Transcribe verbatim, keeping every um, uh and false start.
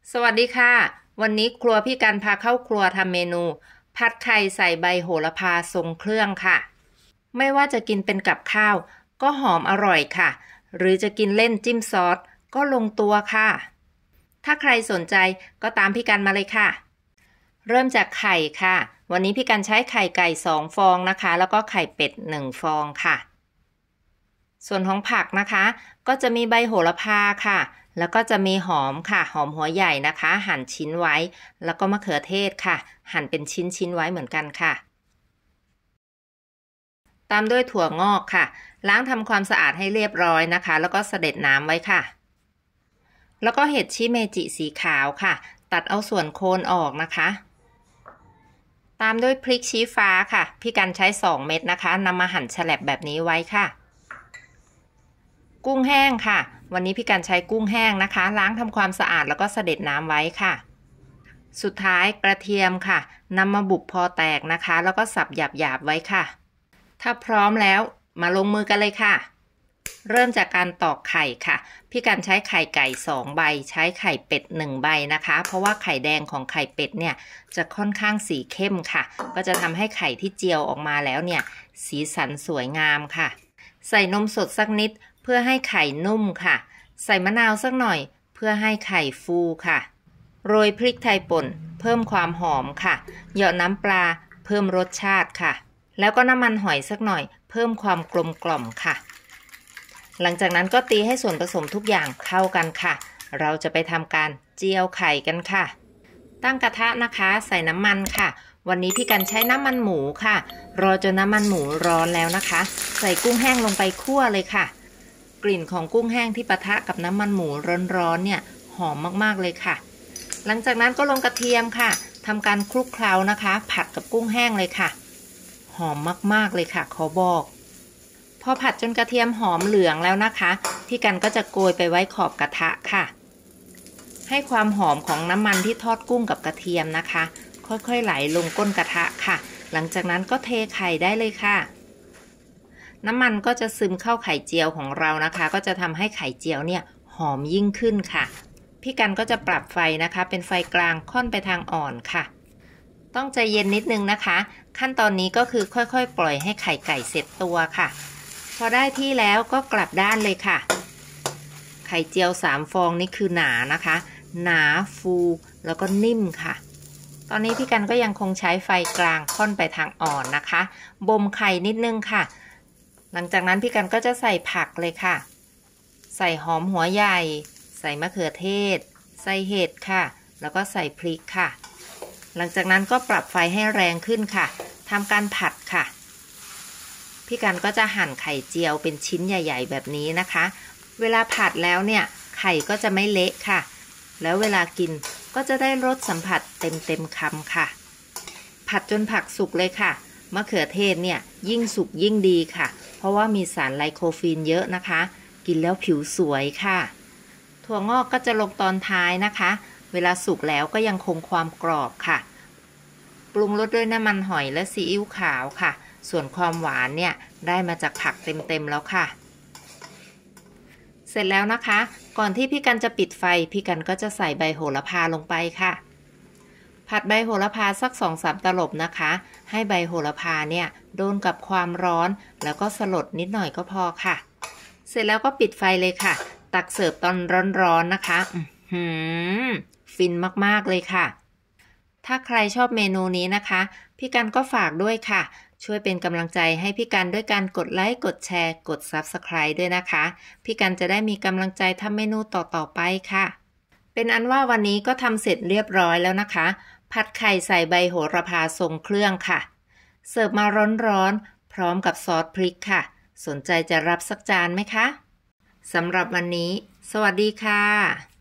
สวัสดีค่ะวันนี้ครัวพี่กันพาเข้าครัวทำเมนูผัดไข่ใส่ใบโหระพาทรงเครื่องค่ะไม่ว่าจะกินเป็นกับข้าวก็หอมอร่อยค่ะหรือจะกินเล่นจิ้มซอสก็ลงตัวค่ะถ้าใครสนใจก็ตามพี่กันมาเลยค่ะเริ่มจากไข่ค่ะวันนี้พี่กันใช้ไข่ไก่สองฟองนะคะแล้วก็ไข่เป็ดหนึ่งฟองค่ะส่วนของผักนะคะก็จะมีใบโหระพาค่ะแล้วก็จะมีหอมค่ะหอมหัวใหญ่นะคะหั่นชิ้นไว้แล้วก็มะเขือเทศค่ะหั่นเป็นชิ้นชิ้นไว้เหมือนกันค่ะตามด้วยถั่วงอกค่ะล้างทำความสะอาดให้เรียบร้อยนะคะแล้วก็เสด็จน้ำไว้ค่ะแล้วก็เห็ดชิเมจิสีขาวค่ะตัดเอาส่วนโคนออกนะคะตามด้วยพริกชี้ฟ้าค่ะพี่กันใช้สองเม็ดนะคะนำมาหั่นแฉลบแบบนี้ไว้ค่ะกุ้งแห้งค่ะวันนี้พี่กันใช้กุ้งแห้งนะคะล้างทำความสะอาดแล้วก็เสด็จน้ำไว้ค่ะสุดท้ายกระเทียมค่ะนำมาบุบพอแตกนะคะแล้วก็สับหยาบๆไว้ค่ะถ้าพร้อมแล้วมาลงมือกันเลยค่ะเริ่มจากการตอกไข่ค่ะพี่กันใช้ไข่ไก่สองใบใช้ไข่เป็ดหนึ่งใบนะคะเพราะว่าไข่แดงของไข่เป็ดเนี่ยจะค่อนข้างสีเข้มค่ะก็จะทำให้ไข่ที่เจียวออกมาแล้วเนี่ยสีสันสวยงามค่ะใส่นมสดสักนิดเพื่อให้ไข่นุ่มค่ะใส่มะนาวสักหน่อยเพื่อให้ไข่ฟูค่ะโรยพริกไทยป่นเพิ่มความหอมค่ะเหยาะน้ำปลาเพิ่มรสชาติค่ะแล้วก็น้ำมันหอยสักหน่อยเพิ่มความกลมกล่อมค่ะหลังจากนั้นก็ตีให้ส่วนผสมทุกอย่างเข้ากันค่ะเราจะไปทำการเจียวไข่กันค่ะตั้งกระทะนะคะใส่น้ำมันค่ะวันนี้พี่กันใช้น้ำมันหมูค่ะรอจนน้ำมันหมูร้อนแล้วนะคะใส่กุ้งแห้งลงไปคั่วเลยค่ะกลิ่นของกุ้งแห้งที่ปะทะกับน้ำมันหมูร้อนๆเนี่ยหอมมากๆเลยค่ะหลังจากนั้นก็ลงกระเทียมค่ะทำการคลุกเคล้านะคะผัดกับกุ้งแห้งเลยค่ะหอมมากๆเลยค่ะขอบอกพอผัดจนกระเทียมหอมเหลืองแล้วนะคะพี่กันก็จะโกยไปไว้ขอบกระทะค่ะให้ความหอมของน้ำมันที่ทอดกุ้งกับกระเทียมนะคะค่อยๆไหลลงก้นกระทะค่ะหลังจากนั้นก็เทไข่ได้เลยค่ะน้ำมันก็จะซึมเข้าไข่เจียวของเรานะคะก็จะทำให้ไข่เจียวเนี่ยหอมยิ่งขึ้นค่ะพี่กันก็จะปรับไฟนะคะเป็นไฟกลางค่อนไปทางอ่อนค่ะต้องใจเย็นนิดนึงนะคะขั้นตอนนี้ก็คือค่อยๆปล่อยให้ไข่ไก่เสร็จตัวค่ะพอได้ที่แล้วก็กลับด้านเลยค่ะไข่เจียวสามฟองนี่คือหนานะคะหนาฟูแล้วก็นิ่มค่ะตอนนี้พี่กันก็ยังคงใช้ไฟกลางค่อนไปทางอ่อนนะคะบ่มไข่นิดนึงค่ะหลังจากนั้นพี่กันก็จะใส่ผักเลยค่ะใส่หอมหัวใหญ่ใส่มะเขือเทศใส่เห็ดค่ะแล้วก็ใส่พริกค่ะหลังจากนั้นก็ปรับไฟให้แรงขึ้นค่ะทำการผัดค่ะพี่กันก็จะหั่นไข่เจียวเป็นชิ้นใหญ่ๆแบบนี้นะคะเวลาผัดแล้วเนี่ยไข่ก็จะไม่เละค่ะแล้วเวลากินก็จะได้รสสัมผัสเต็มๆคำค่ะผัดจนผักสุกเลยค่ะมะเขือเทศเนี่ยยิ่งสุกยิ่งดีค่ะเพราะว่ามีสารไลโคฟีนเยอะนะคะกินแล้วผิวสวยค่ะถั่วงอกก็จะลงตอนท้ายนะคะเวลาสุกแล้วก็ยังคงความกรอบค่ะปรุงรสด้วยน้ำมันหอยและซีอิ๊วขาวค่ะส่วนความหวานเนี่ยได้มาจากผักเต็มๆแล้วค่ะเสร็จแล้วนะคะก่อนที่พี่กันจะปิดไฟพี่กันก็จะใส่ใบโหระพาลงไปค่ะผัดใบโหระพาสัก สองถึงสาม ตลบนะคะให้ใบโหระพาเนี่ยโดนกับความร้อนแล้วก็สลดนิดหน่อยก็พอค่ะเสร็จแล้วก็ปิดไฟเลยค่ะตักเสิร์ฟตอนร้อนๆนะคะอื้อฟินมากๆเลยค่ะถ้าใครชอบเมนูนี้นะคะพี่กันก็ฝากด้วยค่ะช่วยเป็นกำลังใจให้พี่กันด้วยการกดไลค์กดแชร์กด ซับสไครบ์ ด้วยนะคะพี่กันจะได้มีกำลังใจทำเมนูต่อๆไปค่ะเป็นอันว่าวันนี้ก็ทำเสร็จเรียบร้อยแล้วนะคะผัดไข่ใส่ใบโหระพาทรงเครื่องค่ะเสิร์ฟมาร้อนๆพร้อมกับซอสพริกค่ะสนใจจะรับสักจานไหมคะสำหรับวันนี้สวัสดีค่ะ